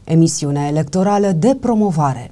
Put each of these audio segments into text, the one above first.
emisiunea electorală de promovare.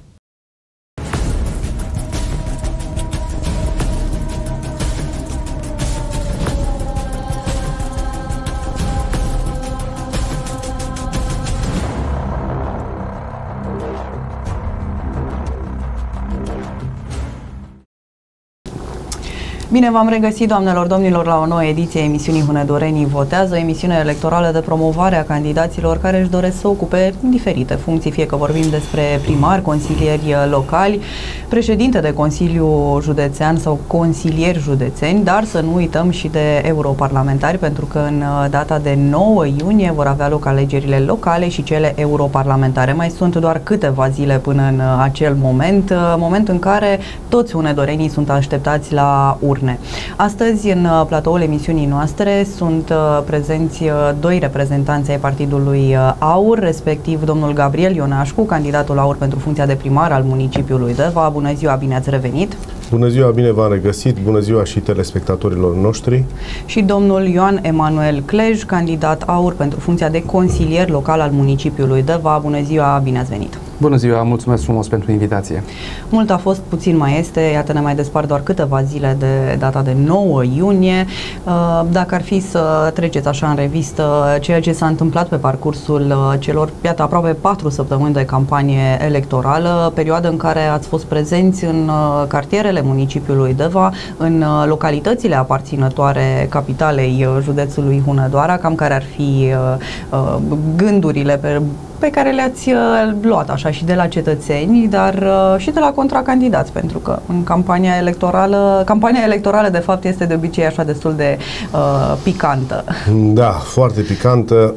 Bine v-am regăsit, doamnelor, domnilor, la o nouă ediție a emisiunii Hunedorenii Votează, emisiune electorală de promovare a candidaților care își doresc să ocupe diferite funcții, fie că vorbim despre primari, consilieri locali, președinte de Consiliu Județean sau consilieri județeni, dar să nu uităm și de europarlamentari, pentru că în data de 9 iunie vor avea loc alegerile locale și cele europarlamentare. Mai sunt doar câteva zile până în acel moment în care toți hunedorenii sunt așteptați la urne. Astăzi, în platoul emisiunii noastre, sunt prezenți doi reprezentanți ai Partidului AUR, respectiv domnul Gabriel Ionașcu, candidatul AUR pentru funcția de primar al municipiului Deva. Bună ziua, bine ați revenit! Bună ziua, bine v-am regăsit! Bună ziua și telespectatorilor noștri! Și domnul Ioan Emanuel Clej, candidat AUR pentru funcția de consilier local al municipiului Deva. Bună ziua, bine ați venit! Bună ziua, mulțumesc frumos pentru invitație. Mult a fost, puțin mai este, iată, ne mai despart doar câteva zile de data de 9 iunie. Dacă ar fi să treceți așa în revistă ceea ce s-a întâmplat pe parcursul celor, iată, aproape 4 săptămâni de campanie electorală, perioadă în care ați fost prezenți în cartierele municipiului Deva, în localitățile aparținătoare capitalei județului Hunedoara, cam care ar fi gândurile pe care le-ați luat așa și de la cetățeni, dar și de la contracandidați, pentru că în campania electorală de fapt este de obicei așa destul de picantă. Da, foarte picantă.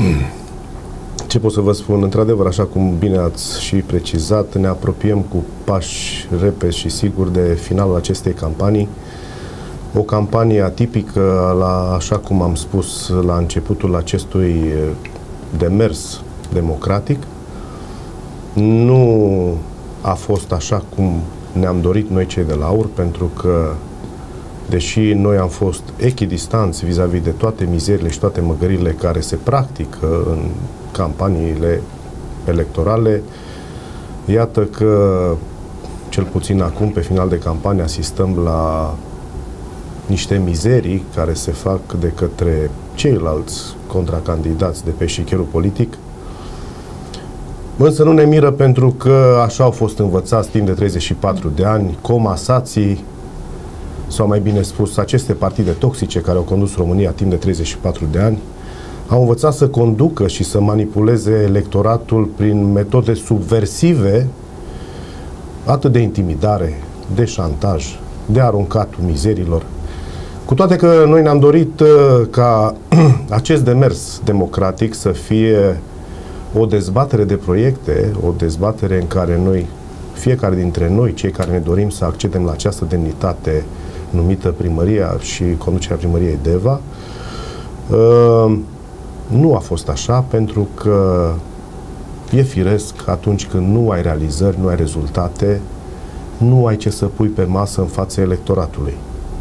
Ce pot să vă spun? Într-adevăr, așa cum bine ați și precizat, ne apropiem cu pași repezi și siguri de finalul acestei campanii. O campanie atipică, așa cum am spus la începutul acestui demers democratic. Nu a fost așa cum ne-am dorit noi cei de la AUR, pentru că, deși noi am fost echidistanți vis-a-vis de toate mizerile și toate măgările care se practică în campaniile electorale, iată că, cel puțin acum, pe final de campanie, asistăm la niște mizerii care se fac de către ceilalți contracandidați de pe șicherul politic. Însă nu ne miră, pentru că așa au fost învățați timp de 34 de ani, comasații, sau mai bine spus, aceste partide toxice care au condus România timp de 34 de ani, au învățat să conducă și să manipuleze electoratul prin metode subversive, atât de intimidare, de șantaj, de aruncatul mizerilor. Cu toate că noi ne-am dorit ca acest demers democratic să fie o dezbatere de proiecte, o dezbatere în care noi, fiecare dintre noi, cei care ne dorim să accedem la această demnitate numită primăria și conducerea primăriei Deva, nu a fost așa, pentru că e firesc atunci când nu ai realizări, nu ai rezultate, nu ai ce să pui pe masă în fața electoratului.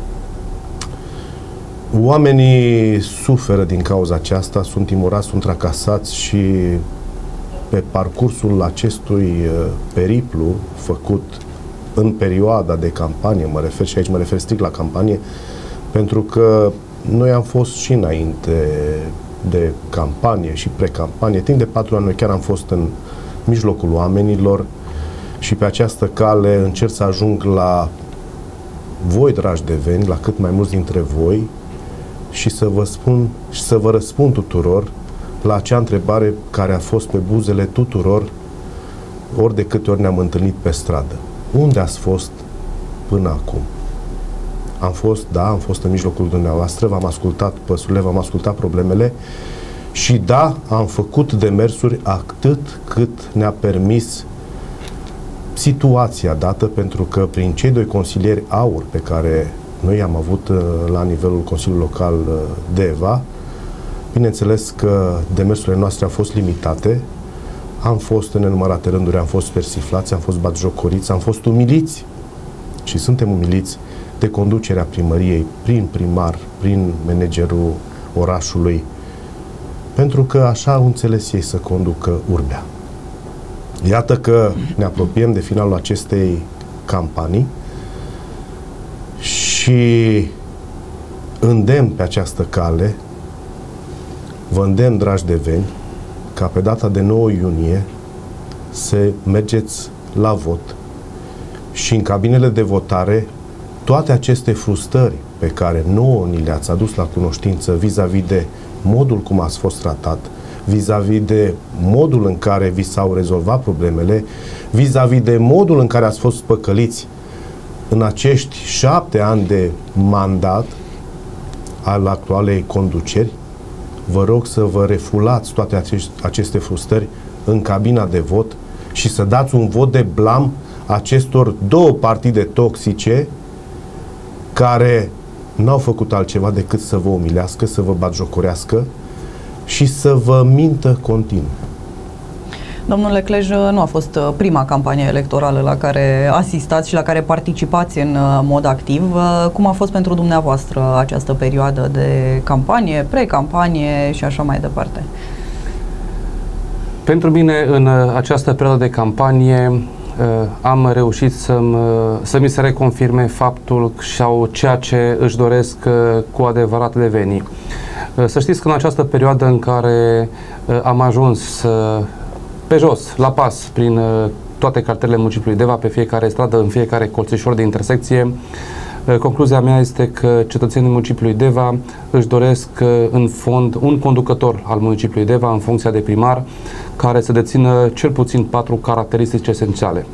Oamenii suferă din cauza aceasta, sunt timorați, sunt tracasați și pe parcursul acestui periplu făcut în perioada de campanie, mă refer și aici, mă refer strict la campanie, pentru că noi am fost și înainte de campanie și pre-campanie. Timp de 4 ani noi chiar am fost în mijlocul oamenilor și pe această cale încerc să ajung la voi, dragi deveni, la cât mai mulți dintre voi, și să vă spun și să vă răspund tuturor la acea întrebare care a fost pe buzele tuturor ori de câte ori ne-am întâlnit pe stradă. Unde ați fost până acum? Am fost în mijlocul dumneavoastră, v-am ascultat păsurile, v-am ascultat problemele și da, am făcut demersuri atât cât ne-a permis situația dată, pentru că prin cei doi consilieri AUR pe care noi am avut la nivelul Consiliului Local Deva, bineînțeles că demersurile noastre au fost limitate, am fost în nenumărate rânduri, am fost persiflați, am fost batjocoriți, am fost umiliți și suntem umiliți de conducerea primăriei prin primar, prin managerul orașului, pentru că așa au înțeles ei să conducă Urbea. Iată că ne apropiem de finalul acestei campanii și îndemn pe această cale, vă îndemn, dragi deveni, ca pe data de 9 iunie să mergeți la vot și în cabinele de votare toate aceste frustrări pe care nouă ni le-ați adus la cunoștință vis-a-vis de modul cum ați fost tratat, vis-a-vis de modul în care vi s-au rezolvat problemele, vis-a-vis de modul în care ați fost păcăliți în acești 7 ani de mandat al actualei conduceri, vă rog să vă refulați toate aceste frustrări în cabina de vot și să dați un vot de blam acestor două partide toxice care n-au făcut altceva decât să vă umilească, să vă batjocorească și să vă mintă continuu. Domnule Clej, nu a fost prima campanie electorală la care asistați și la care participați în mod activ. Cum a fost pentru dumneavoastră această perioadă de campanie, pre-campanie și așa mai departe? Pentru mine, în această perioadă de campanie, am reușit să mi se reconfirme faptul sau ceea ce își doresc cu adevărat devenii. Să știți că în această perioadă în care am ajuns pe jos, la pas, prin toate cartierele municipiului Deva, pe fiecare stradă, în fiecare colțișor de intersecție, concluzia mea este că cetățenii municipiului Deva își doresc în fond un conducător al municipiului Deva în funcția de primar care să dețină cel puțin 4 caracteristici esențiale.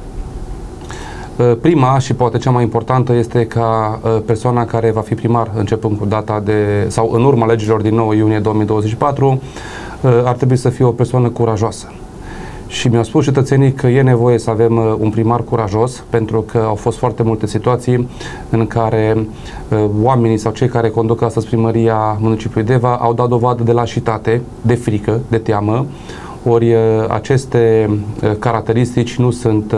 Prima și poate cea mai importantă este ca persoana care va fi primar începând cu data de, sau în urma legilor din 9 iunie 2024 ar trebui să fie o persoană curajoasă. Și mi-au spus cetățenii că e nevoie să avem un primar curajos, pentru că au fost foarte multe situații în care oamenii sau cei care conduc astăzi primăria municipiului Deva au dat dovadă de lașitate, de frică, de teamă, ori aceste caracteristici nu sunt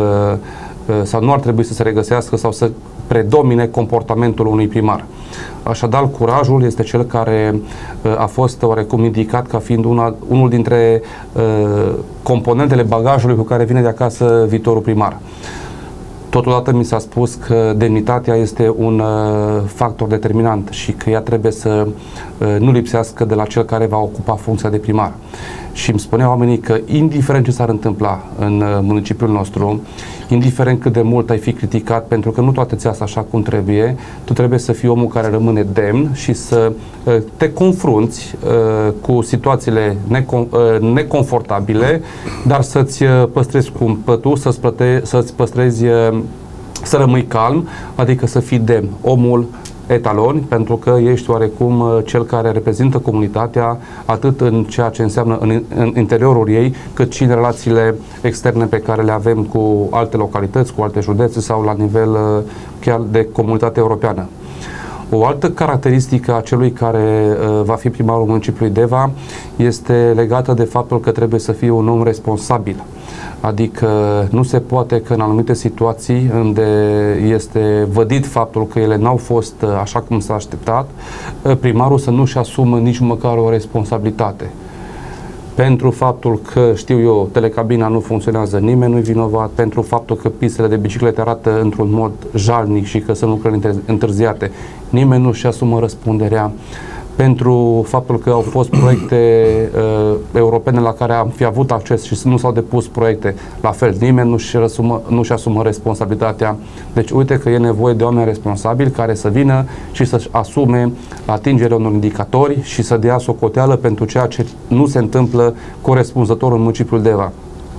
sau nu ar trebui să se regăsească sau să predomine comportamentul unui primar. Așadar, curajul este cel care a fost oarecum indicat ca fiind unul dintre componentele bagajului cu care vine de acasă viitorul primar. Totodată mi s-a spus că demnitatea este un factor determinant și că ea trebuie să nu lipsească de la cel care va ocupa funcția de primar. Și îmi spuneau oamenii că indiferent ce s-ar întâmpla în municipiul nostru, indiferent cât de mult ai fi criticat, pentru că nu toate ți iasă așa cum trebuie, tu trebuie să fii omul care rămâne demn și să te confrunți cu situațiile neconfortabile, dar să-ți păstrezi cumpătul, să-ți păstrezi, să rămâi calm, adică să fii demn, omul etalon, pentru că ești oarecum cel care reprezintă comunitatea atât în ceea ce înseamnă în interiorul ei, cât și în relațiile externe pe care le avem cu alte localități, cu alte județe sau la nivel chiar de comunitate europeană. O altă caracteristică a celui care va fi primarul municipiului Deva este legată de faptul că trebuie să fie un om responsabil. Adică nu se poate că în anumite situații unde este vădit faptul că ele n-au fost așa cum s-a așteptat, primarul să nu-și asumă nici măcar o responsabilitate. Pentru faptul că, știu eu, telecabina nu funcționează, nimeni nu-i vinovat, pentru faptul că pistele de biciclete arată într-un mod jalnic și că sunt lucrări întârziate, nimeni nu-și asumă răspunderea. Pentru faptul că au fost proiecte europene la care am fi avut acces și nu s-au depus proiecte, la fel, nimeni nu-și asumă responsabilitatea. Deci uite că e nevoie de oameni responsabili care să vină și să-și asume atingerea unor indicatori și să dea socoteală pentru ceea ce nu se întâmplă corespunzător în municipiul Deva.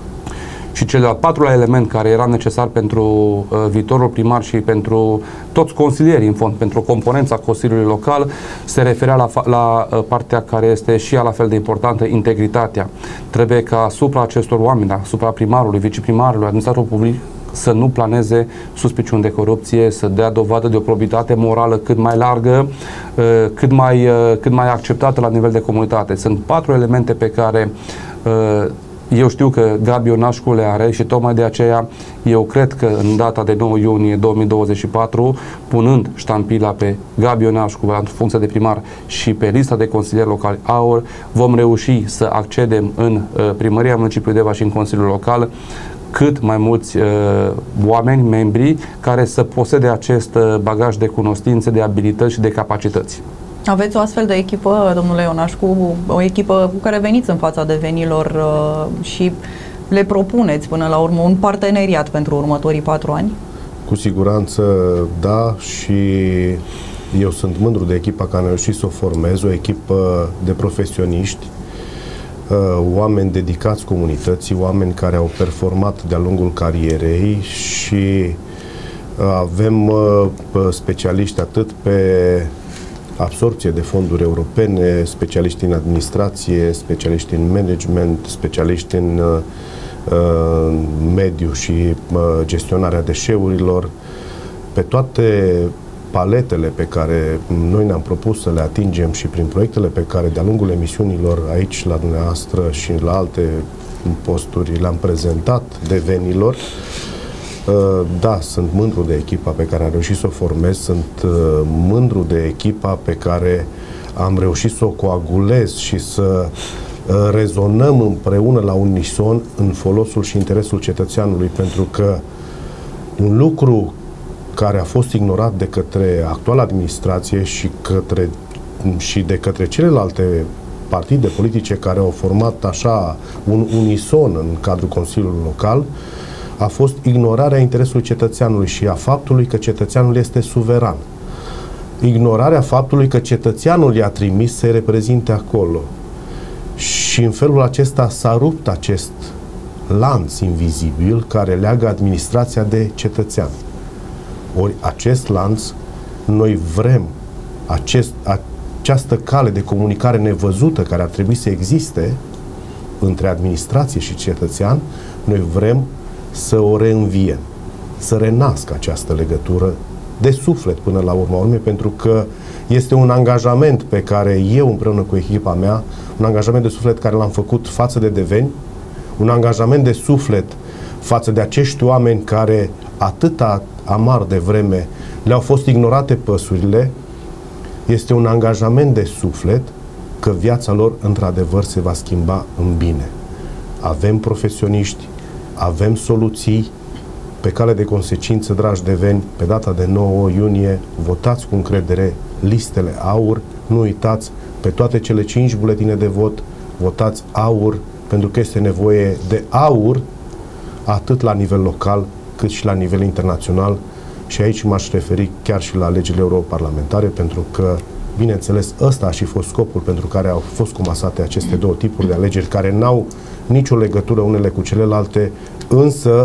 Și cel de-al patrulea element care era necesar pentru viitorul primar și pentru toți consilierii, în fond, pentru componența Consiliului Local, se referea la partea care este și ea la fel de importantă, integritatea. Trebuie ca asupra acestor oameni, asupra primarului, viceprimarului, administratorul public, să nu planeze suspiciuni de corupție, să dea dovadă de o probitate morală cât mai largă, cât mai acceptată la nivel de comunitate. Sunt 4 elemente pe care eu știu că Gabi Ionașcu le are și tocmai de aceea eu cred că în data de 9 iunie 2024, punând ștampila pe Gabi Ionașcu la funcția de primar și pe lista de consilieri locali AUR, vom reuși să accedem în primăria municipiului Deva și în Consiliul Local cât mai mulți oameni, membri, care să posede acest bagaj de cunoștințe, de abilități și de capacități. Aveți o astfel de echipă, domnule Ionașcu, o echipă cu care veniți în fața devenilor și le propuneți până la urmă un parteneriat pentru următorii 4 ani? Cu siguranță, da, și eu sunt mândru de echipa care a reușit să o formez, o echipă de profesioniști, oameni dedicați comunității, oameni care au performat de-a lungul carierei și avem specialiști atât pe absorpție de fonduri europene, specialiști în administrație, specialiști în management, specialiști în mediu și gestionarea deșeurilor, pe toate paletele pe care noi ne-am propus să le atingem și prin proiectele pe care de-a lungul emisiunilor aici la dumneavoastră și la alte posturi le-am prezentat devenilor. Da, sunt mândru de echipa pe care am reușit să o formez, sunt mândru de echipa pe care am reușit să o coagulez și să rezonăm împreună la unison în folosul și interesul cetățeanului, pentru că un lucru care a fost ignorat de către actuala administrație și de către celelalte partide politice care au format așa un unison în cadrul Consiliului Local, a fost ignorarea interesului cetățeanului și a faptului că cetățeanul este suveran. Ignorarea faptului că cetățeanul i-a trimis să-i reprezinte acolo. Și în felul acesta s-a rupt acest lanț invizibil care leagă administrația de cetățean. Ori acest lanț, noi vrem această cale de comunicare nevăzută care ar trebui să existe între administrație și cetățean, noi vrem să o reînviem, să renască această legătură de suflet până la urma urmei, pentru că este un angajament pe care eu împreună cu echipa mea, un angajament de suflet care l-am făcut față de deveni, un angajament de suflet față de acești oameni care atâta amar de vreme le-au fost ignorate păsurile. Este un angajament de suflet că viața lor într-adevăr se va schimba în bine. Avem profesioniști, avem soluții. Pe cale de consecință, dragi deveni, pe data de 9 iunie, votați cu încredere listele AUR. Nu uitați, pe toate cele 5 buletine de vot, votați AUR, pentru că este nevoie de AUR atât la nivel local, cât și la nivel internațional. Și aici m-aș referi chiar și la legile europarlamentare, pentru că, bineînțeles, ăsta a și fost scopul pentru care au fost comasate aceste două tipuri de alegeri, care n-au nicio legătură unele cu celelalte, însă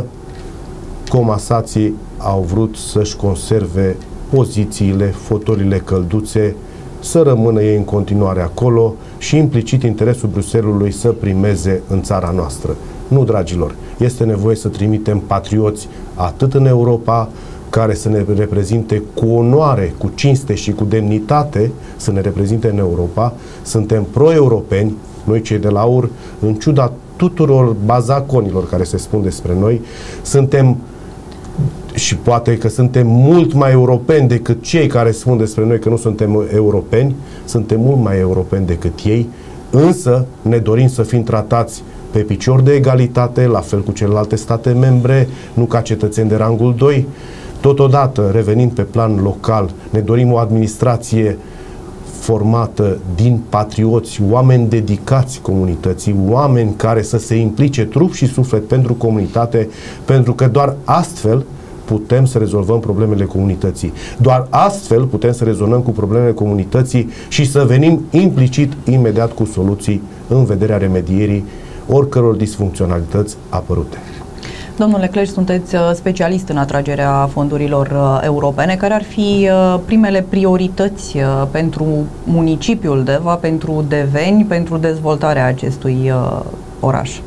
comasații au vrut să-și conserve pozițiile, fotoliile călduțe, să rămână ei în continuare acolo și implicit interesul Bruxellesului să primeze în țara noastră. Nu, dragilor, este nevoie să trimitem patrioți atât în Europa, care să ne reprezinte cu onoare, cu cinste și cu demnitate, să ne reprezinte în Europa. Suntem pro-europeni, noi cei de la AUR, în ciuda tuturor bazaconilor care se spun despre noi, suntem, și poate că suntem mult mai europeni decât cei care spun despre noi că nu suntem europeni, suntem mult mai europeni decât ei, însă ne dorim să fim tratați pe picior de egalitate, la fel cu celelalte state membre, nu ca cetățeni de rangul 2. Totodată, revenind pe plan local, ne dorim o administrație formată din patrioți, oameni dedicați comunității, oameni care să se implice trup și suflet pentru comunitate, pentru că doar astfel putem să rezolvăm problemele comunității. Doar astfel putem să rezonăm cu problemele comunității și să venim implicit, imediat, cu soluții în vederea remedierii oricăror disfuncționalități apărute. Domnule Clej, sunteți specialist în atragerea fondurilor europene. Care ar fi primele priorități pentru municipiul Deva, pentru Deveni, pentru dezvoltarea acestui oraș?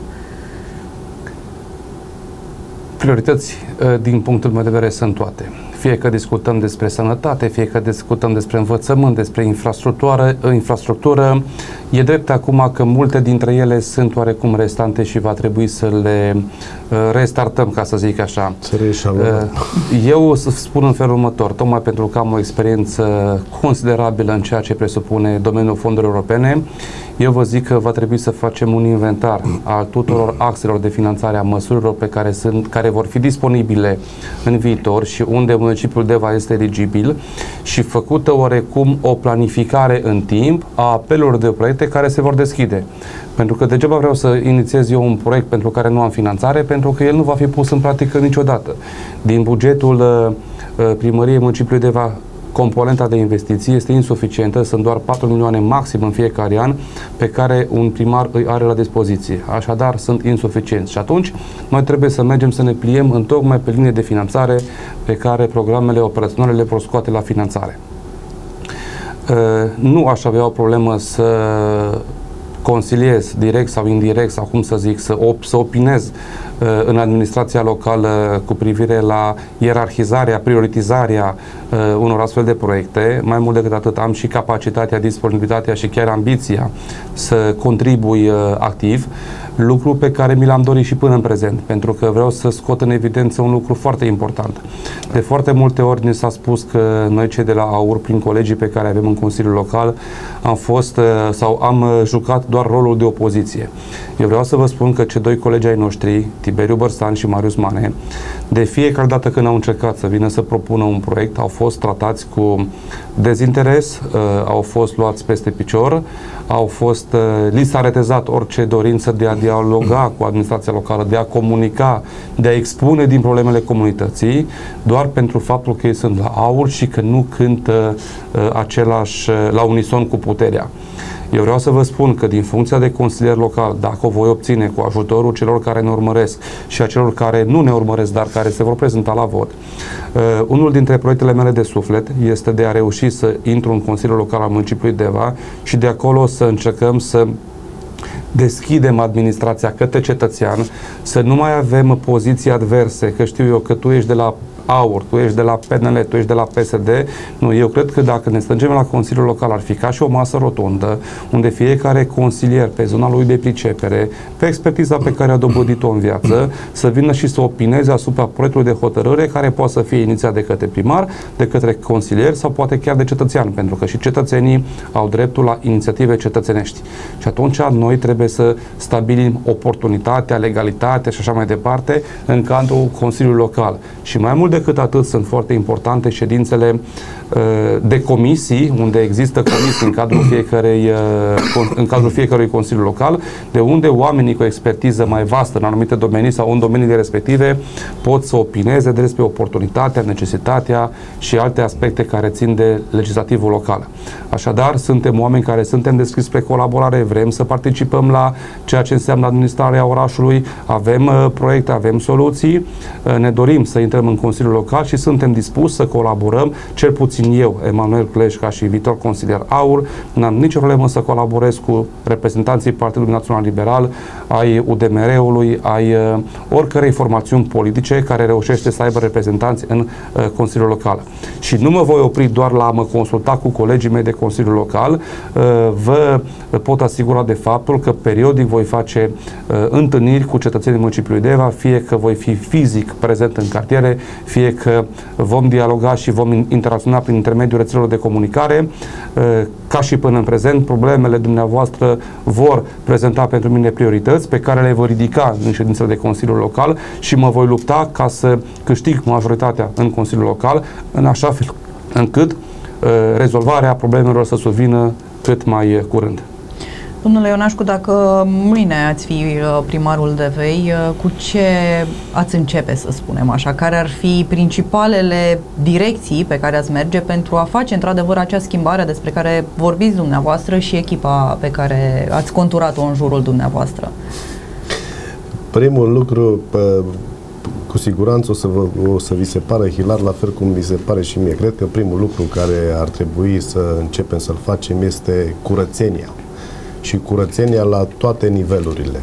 Priorități, din punctul meu de vedere, sunt toate. Fie că discutăm despre sănătate, fie că discutăm despre învățământ, despre infrastructură, e drept acum că multe dintre ele sunt oarecum restante și va trebui să le restartăm, ca să zic așa. Eu spun în felul următor, tocmai pentru că am o experiență considerabilă în ceea ce presupune domeniul fondurilor europene, Eu vă zic că va trebui să facem un inventar al tuturor axelor de finanțare a măsurilor care vor fi disponibile în viitor și unde municipiul Deva este eligibil și făcută oarecum o planificare în timp a apelurilor de proiecte care se vor deschide. Pentru că degeaba vreau să inițiez eu un proiect pentru care nu am finanțare, pentru că el nu va fi pus în practică niciodată. Din bugetul primăriei municipiului Deva, componenta de investiții este insuficientă, sunt doar 4 milioane maxim în fiecare an pe care un primar îi are la dispoziție. Așadar, sunt insuficienți și atunci noi trebuie să mergem să ne pliem întocmai pe linie de finanțare pe care programele operaționale le vor scoate la finanțare. Nu aș avea o problemă să consiliez direct sau indirect sau cum să zic, să opinez în administrația locală cu privire la ierarhizarea, prioritizarea unor astfel de proiecte. Mai mult decât atât am și capacitatea, disponibilitatea și chiar ambiția să contribui activ, lucru pe care mi l-am dorit și până în prezent, pentru că vreau să scot în evidență un lucru foarte important. De foarte multe ori ne s-a spus că noi cei de la AUR, prin colegii pe care avem în Consiliul Local, am fost sau am jucat doar rolul de opoziție. Eu vreau să vă spun că cei doi colegi ai noștri, Tiberiu Bărsan și Marius Mane, de fiecare dată când au încercat să vină să propună un proiect, au fost tratați cu dezinteres, au fost luați peste picior, li s-a retezat orice dorință de a dialoga cu administrația locală, de a comunica, de a expune din problemele comunității, doar pentru faptul că ei sunt la AUR și că nu cântă la unison cu puterea. Eu vreau să vă spun că din funcția de consilier local, dacă o voi obține cu ajutorul celor care ne urmăresc și a celor care nu ne urmăresc, dar care se vor prezenta la vot, unul dintre proiectele mele de suflet este de a reuși să intru în Consiliul Local al municipiului Deva și de acolo să încercăm să deschidem administrația către cetățean, să nu mai avem poziții adverse, că știu eu că tu ești de la AUR, tu ești de la PNL, tu ești de la PSD. Nu, eu cred că dacă ne strângem la Consiliul Local ar fi ca și o masă rotundă, unde fiecare consilier pe zona lui de pricepere, pe expertiza pe care a dobândit-o în viață, să vină și să opineze asupra proiectului de hotărâre care poate să fie inițiat de către primar, de către consilier sau poate chiar de cetățean, pentru că și cetățenii au dreptul la inițiative cetățenești. Și atunci noi trebuie să stabilim oportunitatea, legalitatea și așa mai departe în cadrul Consiliului Local. Și mai mult decât atât, sunt foarte importante ședințele de comisii, unde există comisii în cadrul fiecărui Consiliu Local, de unde oamenii cu expertiză mai vastă în anumite domenii sau în domeniile respective pot să opineze despre oportunitatea, necesitatea și alte aspecte care țin de legislativul local. Așadar, suntem oameni care suntem deschiși spre colaborare, vrem să participăm la ceea ce înseamnă administrarea orașului, avem proiecte, avem soluții, ne dorim să intrăm în Consiliul Local și suntem dispuși să colaborăm, cel puțin eu, Emanuel Pleș, ca și viitor consilier AUR, n-am nicio problemă să colaborez cu reprezentanții Partidului Național Liberal, ai UDMR-ului, ai oricărei formațiuni politice care reușește să aibă reprezentanți în Consiliul Local. Și nu mă voi opri doar la a mă consulta cu colegii mei de Consiliul Local, vă pot asigura de faptul că periodic voi face întâlniri cu cetățenii municipiului Deva, fie că voi fi fizic prezent în cartiere, fie că vom dialoga și vom interacționa prin intermediul rețelelor de comunicare. Ca și până în prezent, problemele dumneavoastră vor prezenta pentru mine priorități pe care le voi ridica în ședințele de Consiliul Local și mă voi lupta ca să câștig majoritatea în Consiliul Local, în așa fel încât rezolvarea problemelor să survină cât mai curând. Domnule Ionașcu, dacă mâine ați fi primarul Devei, cu ce ați începe, să spunem așa? Care ar fi principalele direcții pe care ați merge pentru a face într-adevăr acea schimbare despre care vorbiți dumneavoastră și echipa pe care ați conturat-o în jurul dumneavoastră? Primul lucru, cu siguranță o să vi se pară hilar, la fel cum vi se pare și mie. Cred că primul lucru care ar trebui să începem să-l facem este curățenia. Și curățenia la toate nivelurile.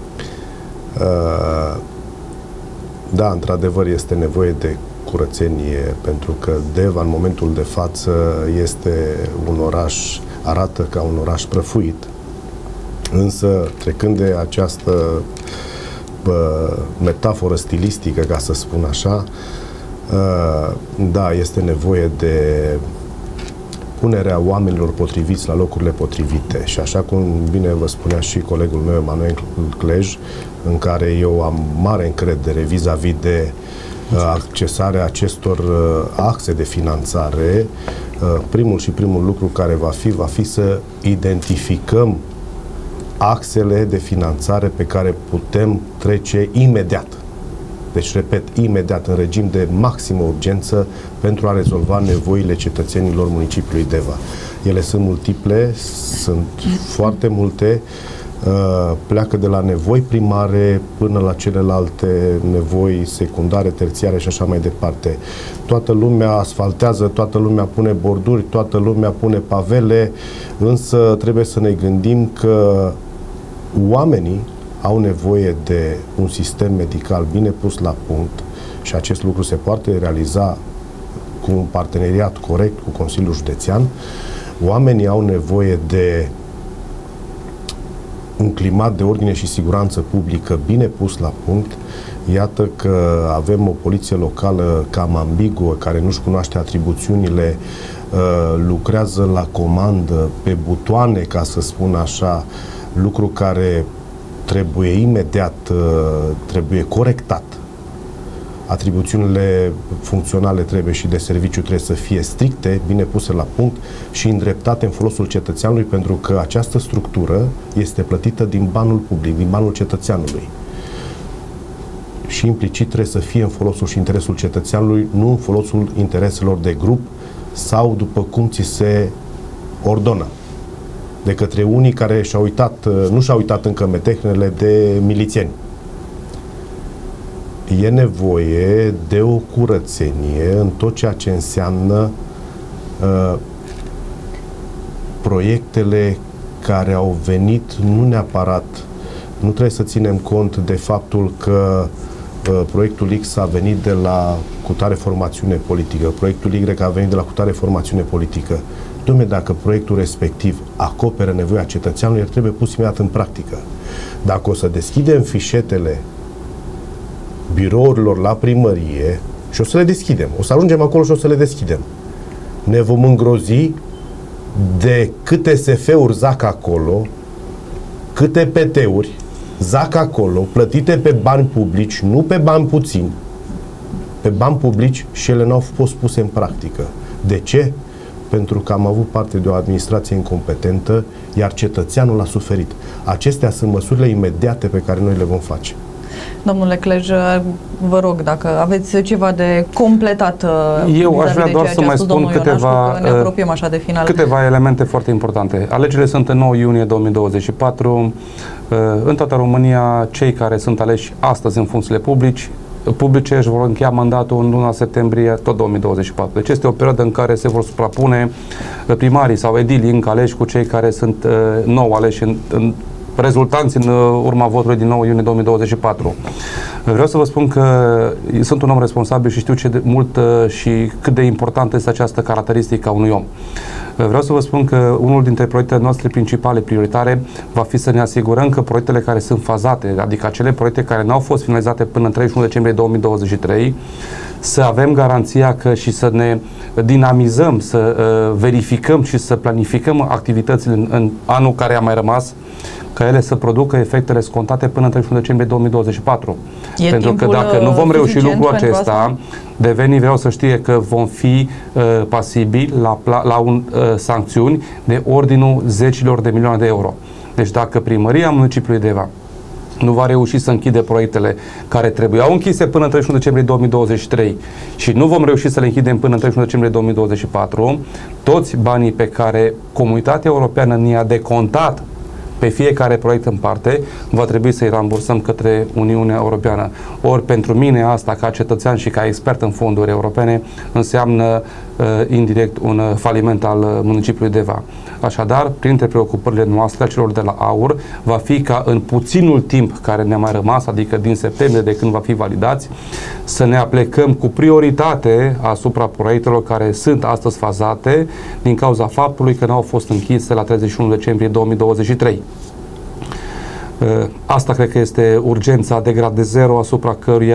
Da, într-adevăr este nevoie de curățenie, pentru că Deva în momentul de față este un oraș, arată ca un oraș prăfuit. Însă, trecând de această metaforă stilistică, ca să spun așa, da, este nevoie de punerea oamenilor potriviți la locurile potrivite. Și așa cum bine vă spunea și colegul meu, Emanuel Clej, în care eu am mare încredere vis-a-vis de accesarea acestor axe de finanțare, primul lucru care va fi să identificăm axele de finanțare pe care putem trece imediat. Deci, repet, imediat, în regim de maximă urgență, pentru a rezolva nevoile cetățenilor municipiului Deva. Ele sunt multiple, sunt foarte multe, pleacă de la nevoi primare până la celelalte nevoi secundare, terțiare și așa mai departe. Toată lumea asfaltează, toată lumea pune borduri, toată lumea pune pavele, însă trebuie să ne gândim că oamenii au nevoie de un sistem medical bine pus la punct și acest lucru se poate realiza cu un parteneriat corect cu Consiliul Județean. Oamenii au nevoie de un climat de ordine și siguranță publică bine pus la punct. Iată că avem o poliție locală cam ambiguă, care nu-și cunoaște atribuțiunile, lucrează la comandă, pe butoane, ca să spun așa, lucru care trebuie imediat, trebuie corectat. Atribuțiunile funcționale trebuie și de serviciu trebuie să fie stricte, bine puse la punct și îndreptate în folosul cetățeanului, pentru că această structură este plătită din banul public, din banul cetățeanului. Și implicit trebuie să fie în folosul și interesul cetățeanului, nu în folosul intereselor de grup sau după cum ți se ordonă de către unii care nu și-au uitat încă metehnele de milițieni. E nevoie de o curățenie în tot ceea ce înseamnă proiectele care au venit, nu neapărat, nu trebuie să ținem cont de faptul că proiectul X a venit de la cutare formațiune politică, proiectul Y a venit de la cutare formațiune politică. Dom'le, dacă proiectul respectiv acoperă nevoia cetățeanului, el trebuie pus imediat în practică. Dacă o să deschidem fișetele birourilor la primărie, și o să le deschidem, o să ajungem acolo și o să le deschidem, ne vom îngrozi de câte SF-uri zac acolo, câte PT-uri zac acolo, plătite pe bani publici, nu pe bani puțini, pe bani publici, și ele n-au fost puse în practică. De ce? Pentru că am avut parte de o administrație incompetentă, iar cetățeanul a suferit. Acestea sunt măsurile imediate pe care noi le vom face. Domnule Clej, vă rog, dacă aveți ceva de completat. Eu aș vrea doar să mai spun câteva elemente foarte importante. Alegerile sunt în 9 iunie 2024. În toată România, cei care sunt aleși astăzi în funcțiile publice își vor încheia mandatul în luna septembrie tot 2024. Deci este o perioadă în care se vor suprapune primarii sau edilii încă aleși cu cei care sunt nou aleși rezultanți în urma votului din 9 iunie 2024. Vreau să vă spun că sunt un om responsabil și știu ce de mult și cât de importantă este această caracteristică a unui om. Vreau să vă spun că unul dintre proiectele noastre principale, prioritare, va fi să ne asigurăm că proiectele care sunt fazate, adică acele proiecte care n-au fost finalizate până în 31 decembrie 2023, să avem garanția că și să ne dinamizăm, să verificăm și să planificăm activitățile în anul care a mai rămas, ca ele să producă efectele scontate până în 31 decembrie 2024. Pentru că dacă nu vom reuși lucrul acesta, devenii, vreau să știe că vom fi pasibili la sancțiuni de ordinul zecilor de milioane de euro. Deci dacă primăria municipiului Deva nu va reuși să închide proiectele care trebuiau închise până în 31 decembrie 2023 și nu vom reuși să le închidem până în 31 decembrie 2024, toți banii pe care Comunitatea Europeană ne-a decontat pe fiecare proiect în parte, va trebui să-i rambursăm către Uniunea Europeană. Ori pentru mine asta, ca cetățean și ca expert în fonduri europene, înseamnă indirect un faliment al municipiului Deva. Așadar, printre preocupările noastre, a celor de la AUR, va fi ca în puținul timp care ne-a mai rămas, adică din septembrie, de când va fi validați, să ne aplecăm cu prioritate asupra proiectelor care sunt astăzi fazate din cauza faptului că n-au fost închise la 31 decembrie 2023. Asta cred că este urgența de grad de zero asupra căruia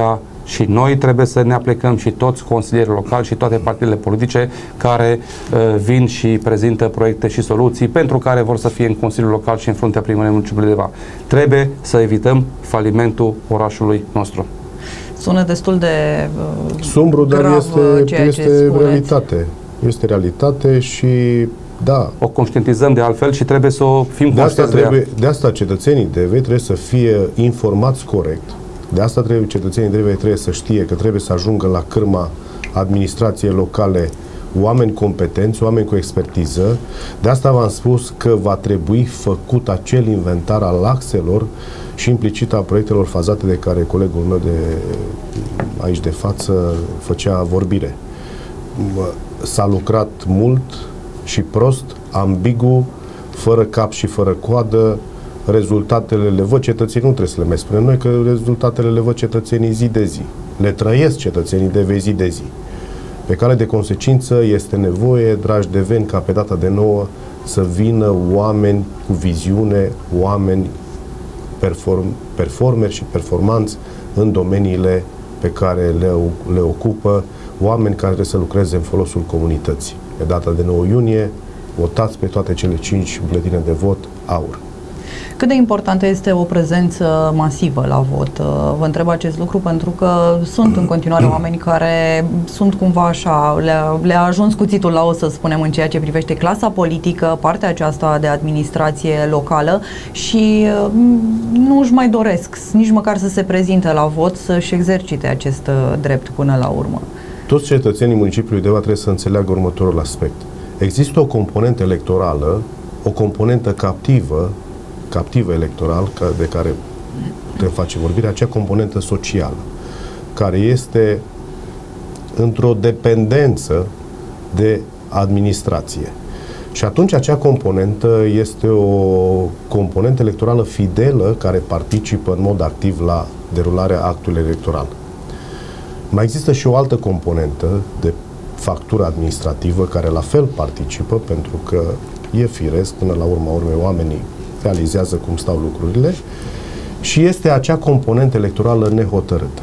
și noi trebuie să ne aplicăm și toți consilierii locali și toate partidele politice care vin și prezintă proiecte și soluții pentru care vor să fie în Consiliul Local și în fruntea primăriei municipiului Deva. Trebuie să evităm falimentul orașului nostru. Sună destul de sumbru, dar grav este realitate. Este realitate și da. O conștientizăm de altfel și trebuie să o fim conștienți de ea. De asta cetățenii trebuie să fie informați corect. De asta cetățenii trebuie să știe că trebuie să ajungă la cârma administrației locale oameni competenți, oameni cu expertiză. De asta v-am spus că va trebui făcut acel inventar al axelor și implicit a proiectelor fazate de care colegul meu aici de față făcea vorbire. S-a lucrat mult și prost, ambigu, fără cap și fără coadă. Rezultatele le văd cetățenii, nu trebuie să le mai spunem noi, că rezultatele le văd cetățenii zi de zi. Le trăiesc cetățenii de zi de zi. Pe cale de consecință este nevoie, dragi deveni, ca pe data de 9 să vină oameni cu viziune, oameni performeri și performanți în domeniile pe care le ocupă, oameni care trebuie să lucreze în folosul comunității. Pe data de 9 iunie, votați pe toate cele 5 buletine de vot AUR. Cât de importantă este o prezență masivă la vot? Vă întreb acest lucru pentru că sunt în continuare oameni care sunt cumva așa, le-a ajuns cuțitul la os, să spunem, în ceea ce privește clasa politică, partea aceasta de administrație locală și nu își mai doresc nici măcar să se prezinte la vot, să-și exercite acest drept până la urmă. Toți cetățenii municipiului Deva trebuie să înțeleagă următorul aspect. Există o componentă electorală, o componentă captivă electoral, de care putem face vorbire, acea componentă socială, care este într-o dependență de administrație. Și atunci acea componentă este o componentă electorală fidelă care participă în mod activ la derularea actului electoral. Mai există și o altă componentă de factură administrativă care la fel participă, pentru că e firesc, până la urma urmei oamenii realizează cum stau lucrurile, și este acea componentă electorală nehotărâtă.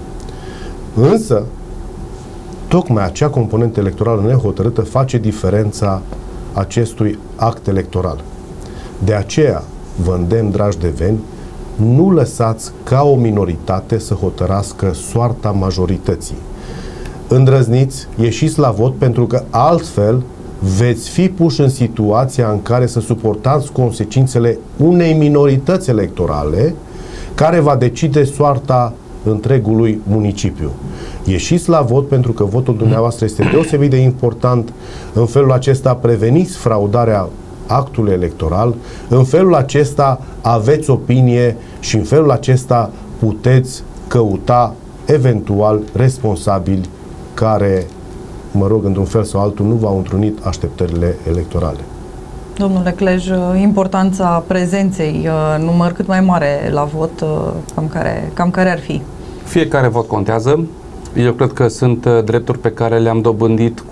Însă, tocmai acea componentă electorală nehotărâtă face diferența acestui act electoral. De aceea, vă îndemn, dragi deveni, nu lăsați ca o minoritate să hotărască soarta majorității. Îndrăzniți, ieșiți la vot, pentru că altfel veți fi puși în situația în care să suportați consecințele unei minorități electorale care va decide soarta întregului municipiu. Ieșiți la vot, pentru că votul dumneavoastră este deosebit de important. În felul acesta preveniți fraudarea actului electoral, în felul acesta aveți opinie și în felul acesta puteți căuta eventual responsabili care, mă rog, într-un fel sau altul, nu v-au întrunit așteptările electorale. Domnule Clej, importanța prezenței, număr cât mai mare la vot, cam care ar fi? Fiecare vot contează. Eu cred că sunt drepturi pe care le-am dobândit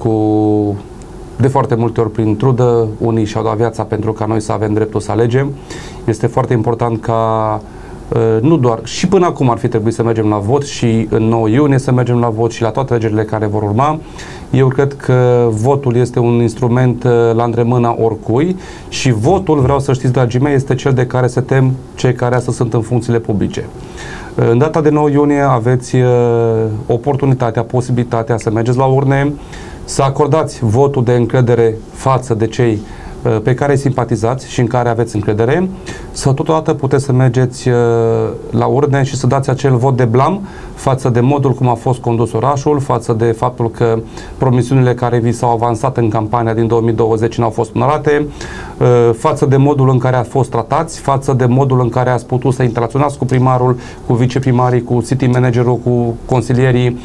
de foarte multe ori prin trudă. Unii și-au dat viața pentru ca noi să avem dreptul să alegem. Este foarte important ca nu doar, și până acum ar fi trebuit să mergem la vot și în 9 iunie să mergem la vot și la toate alegerile care vor urma. Eu cred că votul este un instrument la îndemâna oricui și votul, vreau să știți, dragii mei, este cel de care se tem cei care astăzi sunt în funcțiile publice. În data de 9 iunie aveți oportunitatea, posibilitatea să mergeți la urne, să acordați votul de încredere față de cei pe care îi simpatizați și în care aveți încredere, să totodată puteți să mergeți la urne și să dați acel vot de blam față de modul cum a fost condus orașul, față de faptul că promisiunile care vi s-au avansat în campania din 2020 n-au fost onorate, față de modul în care ați fost tratați, față de modul în care ați putut să interacționați cu primarul, cu viceprimarii, cu city managerul, cu consilierii,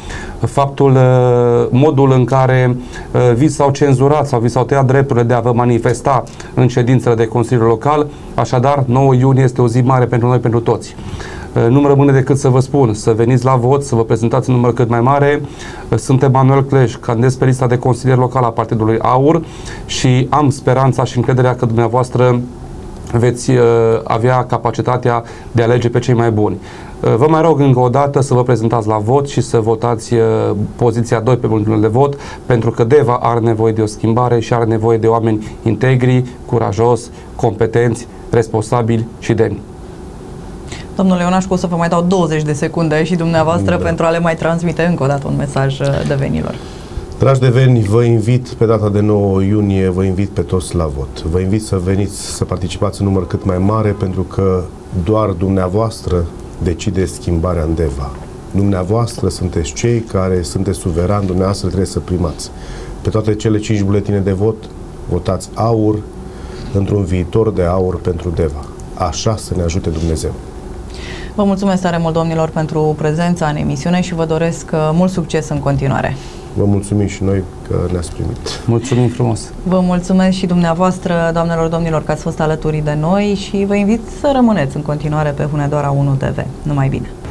modul în care vi s-au cenzurat sau vi s-au tăiat drepturile de a vă manifesta în ședințele de Consiliul Local. Așadar, 9 iunie este o zi mare pentru noi, pentru toți. Nu-mi rămâne decât să vă spun, să veniți la vot, să vă prezentați în număr cât mai mare. Sunt Emanuel Clej, candidez pe lista de consilier local a Partidului AUR și am speranța și încrederea că dumneavoastră veți avea capacitatea de a alege pe cei mai buni. Vă mai rog încă o dată să vă prezentați la vot și să votați poziția 2 pe buletinul de vot, pentru că Deva are nevoie de o schimbare și are nevoie de oameni integri, curajos, competenți, responsabili și demni. Domnule Ionașcu, o să vă mai dau 20 de secunde și dumneavoastră pentru a le mai transmite încă o dată un mesaj devenilor. Dragi deveni, vă invit pe data de 9 iunie, vă invit pe toți la vot. Vă invit să veniți să participați în număr cât mai mare, pentru că doar dumneavoastră decideți schimbarea în Deva. Dumneavoastră sunteți cei care sunteți suverani, dumneavoastră trebuie să primați. Pe toate cele 5 buletine de vot, votați aur într-un viitor de aur pentru Deva. Așa să ne ajute Dumnezeu. Vă mulțumesc tare mult, domnilor, pentru prezența în emisiune și vă doresc mult succes în continuare. Vă mulțumim și noi că ne-ați primit. Mulțumim frumos! Vă mulțumesc și dumneavoastră, doamnelor, domnilor, că ați fost alături de noi și vă invit să rămâneți în continuare pe Hunedoara 1 TV. Numai bine!